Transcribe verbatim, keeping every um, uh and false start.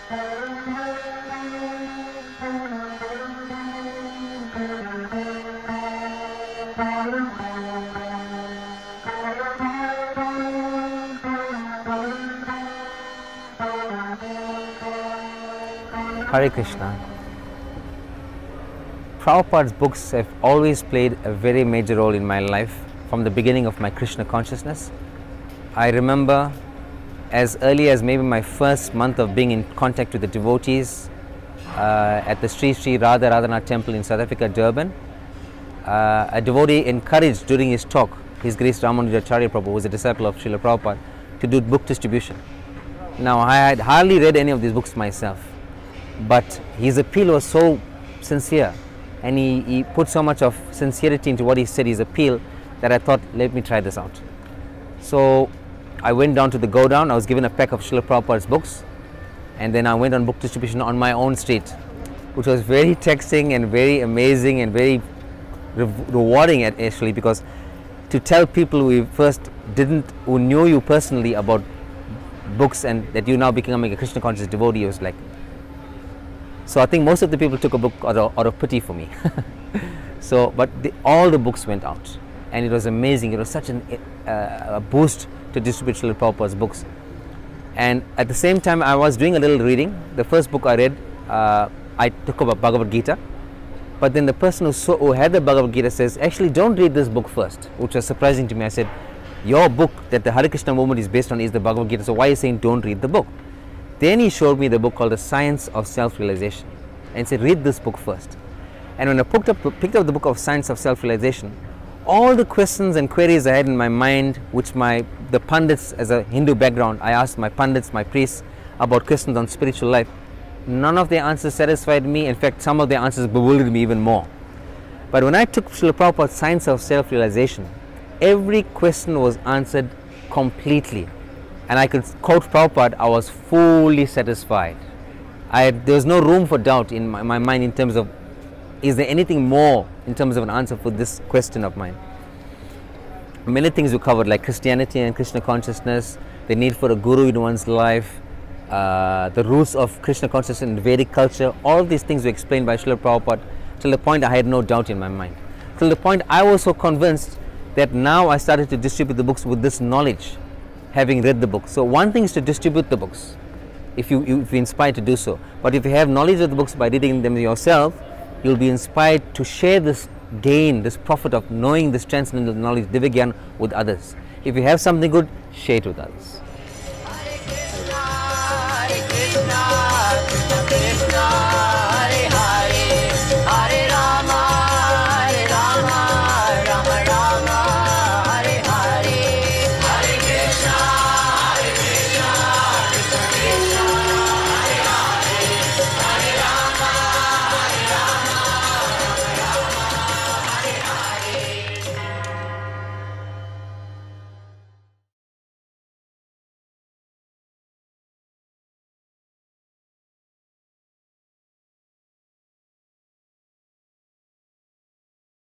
Hare Krishna. Prabhupada's books have always played a very major role in my life from the beginning of my Krishna consciousness. I remember as early as maybe my first month of being in contact with the devotees uh, at the Sri Sri Radha Radhanath temple in South Africa, Durban. Uh, a devotee encouraged during his talk, His Grace Ramanujacharya Prabhu, who was a disciple of Srila Prabhupada, to do book distribution. Now, I had hardly read any of these books myself, but his appeal was so sincere, and he, he put so much of sincerity into what he said, his appeal, that I thought, let me try this out. So I went down to the go down. I was given a pack of Srila Prabhupada's books, and then I went on book distribution on my own street, which was very taxing and very amazing and very re rewarding actually, because to tell people who first didn't, who knew you personally about books and that you now becoming a Krishna conscious devotee was like, so I think most of the people took a book out of, out of pity for me. So, but the, all the books went out, and it was amazing. It was such an, uh, a boost to distribute Srila Prabhupada's books. And at the same time, I was doing a little reading. The first book I read, uh, I took up a Bhagavad Gita, but then the person who, saw, who had the Bhagavad Gita says, actually don't read this book first, which was surprising to me. I said, your book that the Hare Krishna movement is based on is the Bhagavad Gita, so why are you saying don't read the book? Then he showed me the book called The Science of Self-Realization and said, read this book first. And when I picked up, picked up the book of Science of Self-Realization, all the questions and queries I had in my mind, which my the pundits, as a Hindu background, I asked my pundits, my priests, about questions on spiritual life, none of their answers satisfied me. In fact, some of their answers bewildered me even more. But when I took Srila Prabhupada's Science of Self-Realization, every question was answered completely. And I could quote Prabhupada, I was fully satisfied. I had, there was no room for doubt in my, my mind in terms of, is there anything more in terms of an answer for this question of mine? Many things we covered, like Christianity and Krishna consciousness, the need for a guru in one's life, uh, the roots of Krishna consciousness in Vedic culture, all these things were explained by Srila Prabhupada till the point I had no doubt in my mind. Till the point I was so convinced that now I started to distribute the books with this knowledge, having read the book. So one thing is to distribute the books, if you, if you're inspired to do so. But if you have knowledge of the books by reading them yourself, you'll be inspired to share this gain, this profit of knowing this transcendental knowledge, Divya with others. If you have something good, share it with others. Hare Krishna, Hare Krishna.